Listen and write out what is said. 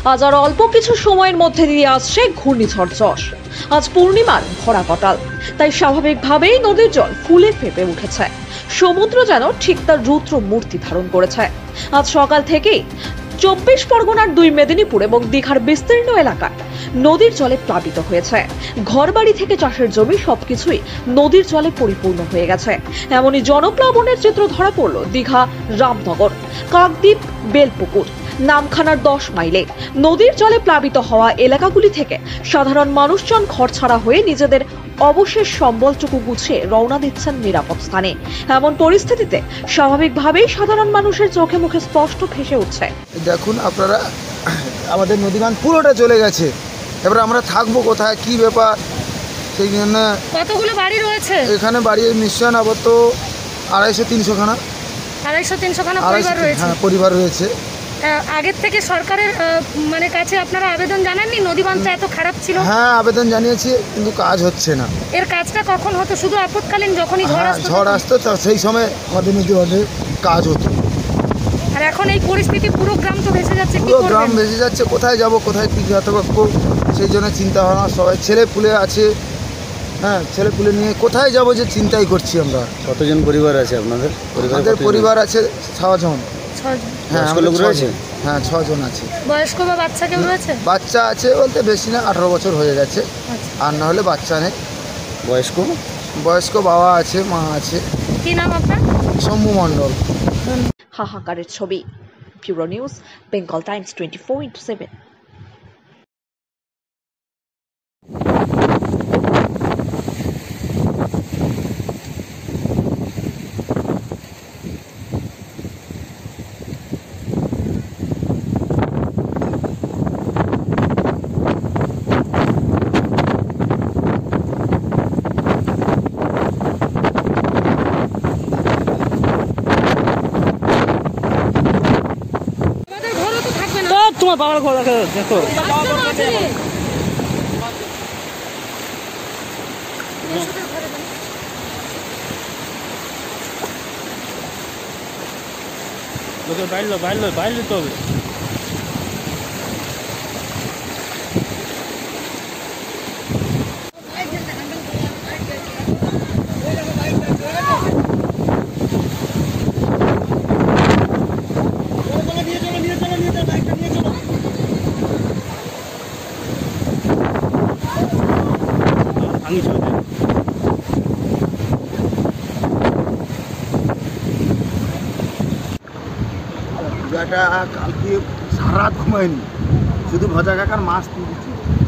আজ আর অল্প কিছু সময়ের মধ্যে দিয়ে আসছে ঘূর্ণিঝড় যশ। আজ পূর্ণিমার ভরা কটাল, তাই স্বাভাবিকভাবেই নদীর জল ফুলে ফেপে উঠেছে। সমুদ্র যেন ঠিক তার রুদ্র মূর্তি ধারণ করেছে। আজ সকাল থেকেই 24 পরগনার 2 মেদিনীপুর এবং দীঘার বিস্তীর্ণ এলাকায় নদীর জলে প্লাবিত হয়েছে। ঘরবাড়ি থেকে চাষের জমি সবকিছুই নদীর জলে পরিপূর্ণ হয়ে গেছে। এমনই জনপ্লাবনের চিত্র ধরা পড়ল দীঘা রামনগর, কাকদ্বীপ, বেলপুকুর, নামখানার 10 মাইলে। নদীর জলে প্লাবিত হওয়া এলাকাগুলি থেকে সাধারণ মানুষজন ঘরছাড়া হয়ে নিজেদের অবশেষ সম্বলটুকু গুছিয়ে রওনা দিচ্ছেন নিরাপদ স্থানে। এমন পরিস্থিতিতে স্বাভাবিকভাবেই সাধারণ মানুষের চোখে মুখে স্পষ্ট ভেসে উঠছে, দেখুন আপনারা, আমাদের নদীবাঁধ পুরোটা চলে গেছে। এবার আমরা থাকবো কোথায়, কি ব্যাপার? সেই জন্য কতগুলো বাড়ি রয়েছে এখানে? বাড়ি নিশ্চয় আপাতত 250-300 খানা। 250-300 খানা পরিবার রয়েছে। হ্যাঁ, পরিবার রয়েছে। আগের থেকে সরকারের কাছে আপনারা আবেদন জানাননি? নদীবাঁধটা এত খারাপ ছিল। হ্যাঁ, আবেদন জানিয়েছি, কিন্তু কাজ হচ্ছে না। এর কাজটা কখন হতো? শুধু আপৎকালীন যখনই ঝড় আসতো সেই সময় আমাদের নদীবাঁধে কাজ হতো। আর এখন এই পরিস্থিতি, পুরো গ্রাম তো ভেসে যাচ্ছে। পুরো গ্রাম ভেসে যাচ্ছে, কোথায় যাব, কোথায় কী করবো সেই জন্য চিন্তা ভাবনা। সবাই ছেলে পুলে আছে, হ্যাঁ, ছেলে পুলে নিয়ে কোথায় যাব যে চিন্তাই করছি আমরা। কতজন পরিবার আছে আপনাদের? আমাদের পরিবার আছে 6 জন। হ্যাঁ, লোক রয়েছে। হ্যাঁ, 6 জন আছে। বয়স্ক বা বাচ্চা কেউ রয়েছে? বাচ্চা আছে বলতে বেশি না, 18 বছর হয়ে গেছে। আর না হলে বাচ্চা নেই। বয়স্ক বাবা আছে, মা আছে। কি নাম আপনার? শম্ভু মণ্ডল। হাহাকারের ছবি। Bureau news, Bengal Times 24/7। তোমার বাবার ঘর দেখো। লোকের বাইরে তো হবে। কালকে সারা রাত ঘুমায়নি, শুধু ভজা কাকার মাছ তুলেছি।